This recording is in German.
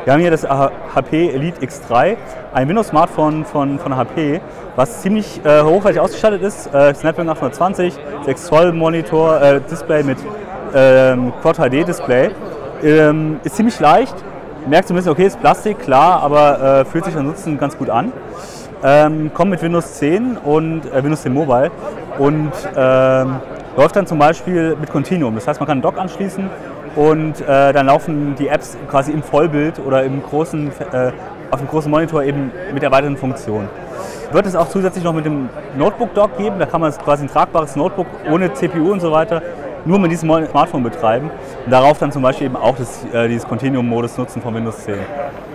Wir haben hier das HP Elite X3, ein Windows-Smartphone von HP, was ziemlich hochwertig ausgestattet ist. Snapdragon 820, 6 Zoll Monitor, Display mit Quad HD Display. Ist ziemlich leicht, merkt so ein bisschen, okay, ist Plastik, klar, aber fühlt sich ansonsten ganz gut an. Kommt mit Windows 10 und Windows 10 Mobile und läuft dann zum Beispiel mit Continuum. Das heißt, man kann einen Dock anschließen und dann laufen die Apps quasi im Vollbild oder auf dem großen Monitor eben mit erweiterten Funktionen. Wird es auch zusätzlich noch mit dem Notebook-Dock geben, da kann man quasi ein tragbares Notebook ohne CPU und so weiter nur mit diesem Smartphone betreiben und darauf dann zum Beispiel eben auch dieses Continuum-Modus nutzen von Windows 10.